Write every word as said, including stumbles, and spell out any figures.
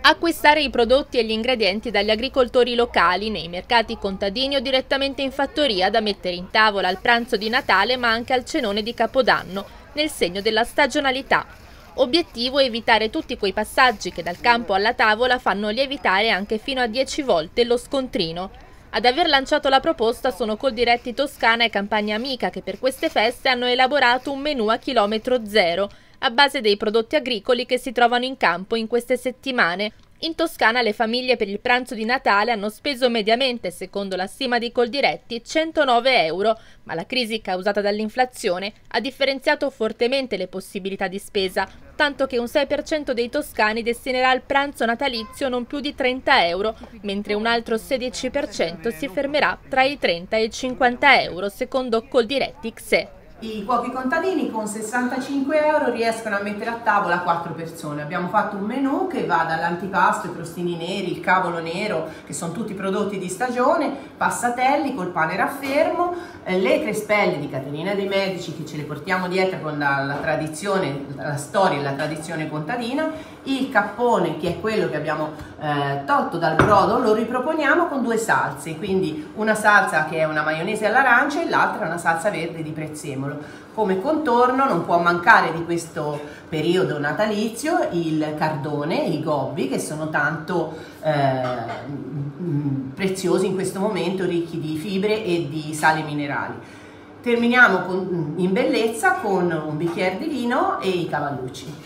Acquistare i prodotti e gli ingredienti dagli agricoltori locali, nei mercati contadini o direttamente in fattoria da mettere in tavola al pranzo di Natale ma anche al cenone di Capodanno, nel segno della stagionalità. Obiettivo: evitare tutti quei passaggi che dal campo alla tavola fanno lievitare anche fino a dieci volte lo scontrino. Ad aver lanciato la proposta sono Coldiretti Toscana e Campagna Amica, che per queste feste hanno elaborato un menù a chilometro zero, a base dei prodotti agricoli che si trovano in campo in queste settimane. In Toscana le famiglie per il pranzo di Natale hanno speso mediamente, secondo la stima di Coldiretti, centonove euro, ma la crisi causata dall'inflazione ha differenziato fortemente le possibilità di spesa, tanto che un sei per cento dei toscani destinerà al pranzo natalizio non più di trenta euro, mentre un altro sedici per cento si fermerà tra i trenta e i cinquanta euro, secondo Coldiretti X E. I cuochi contadini con sessantacinque euro riescono a mettere a tavola quattro persone. Abbiamo fatto un menù che va dall'antipasto, i crostini neri, il cavolo nero, che sono tutti prodotti di stagione, passatelli col pane raffermo, eh, le crespelle di Caterina dei Medici, che ce le portiamo dietro con la, la tradizione, la storia e la tradizione contadina, il cappone, che è quello che abbiamo eh, tolto dal brodo, lo riproponiamo con due salse, quindi una salsa che è una maionese all'arancia e l'altra è una salsa verde di prezzemolo. Come contorno non può mancare di questo periodo natalizio il cardone, i gobbi, che sono tanto eh, preziosi in questo momento, ricchi di fibre e di sali minerali. Terminiamo con, in bellezza con un bicchiere di vino e i cavallucci.